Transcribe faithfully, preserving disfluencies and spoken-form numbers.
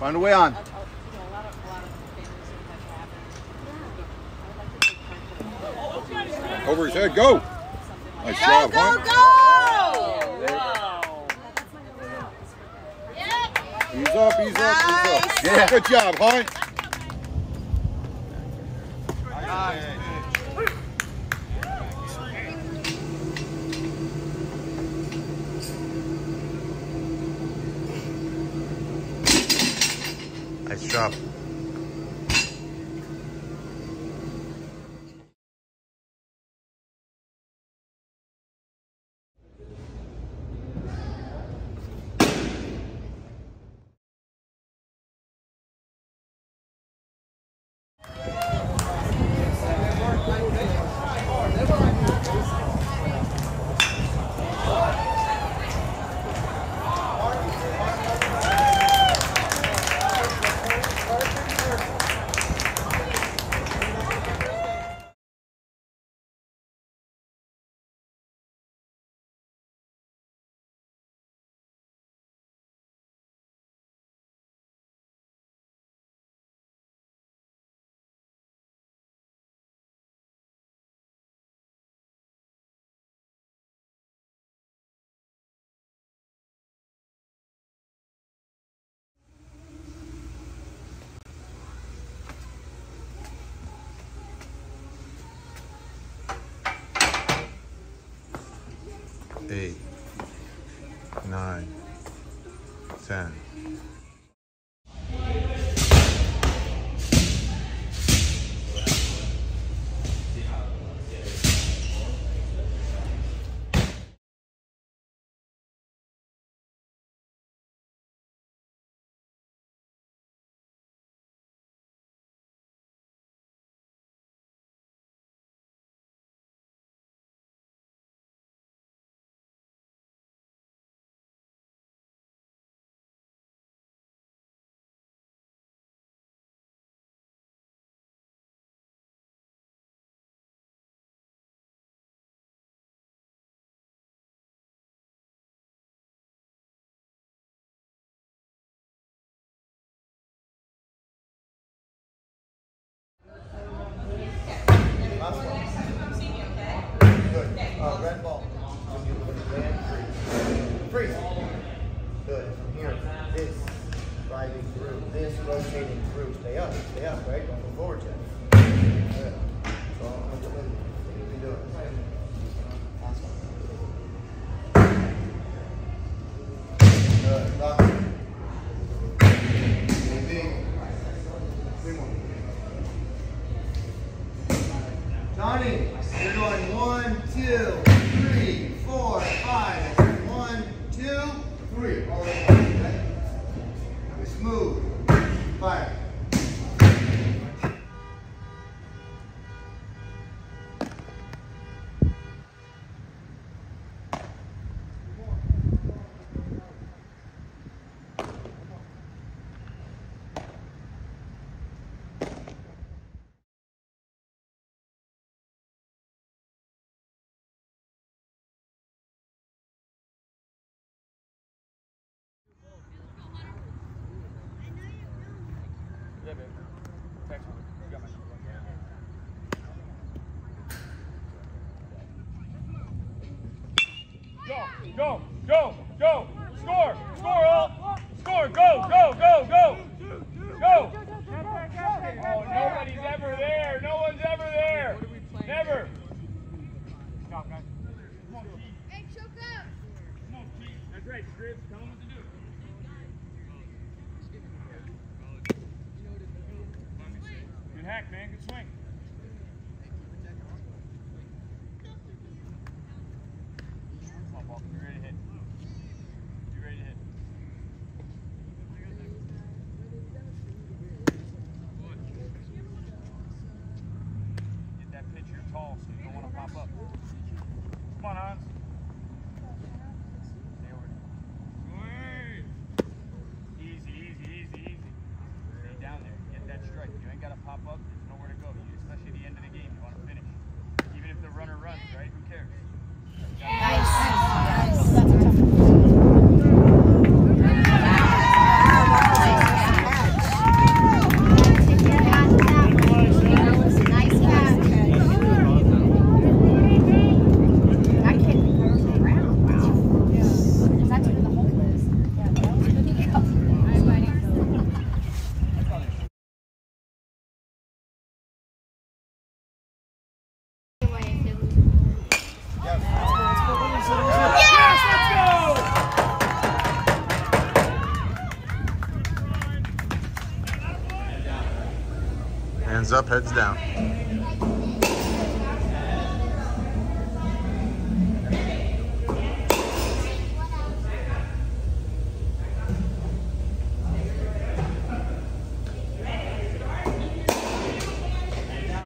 Find a way on. Over his head, go! Nice Go, job, go, Hunt. go! Ease up, ease up, ease up. Nice. Yeah. Good job, Hunt. Nice job. Eight, nine, ten. Good. Uh, red ball. Freeze. Good. From here, this driving through, this rotating through. Stay up. Stay up. Right. Don't move forward yet. Good. So look at what you can do it. Good. Lock it. Three more. Johnny, you're going one, two, three, four, five. One, two, three. All the way down, okay? Smooth. Fire. Yeah, babe. Text me. You got my number. Go, go, go, go. Score, score, all. Score, go, go, go, go. Go. Oh, nobody's ever there. No one's ever there. Never. Stop, guys. Come on, Keith. Hey, choke up. Come on, Keith. That's right, Scribs. Tell them what to do. Good hack, man. Good swing. Come on, Paul. Be ready to hit. Be ready to hit. Get that pitch here tall so you don't want to pop up. Come on, Hans. Stay over. Swing. Hands up, heads down.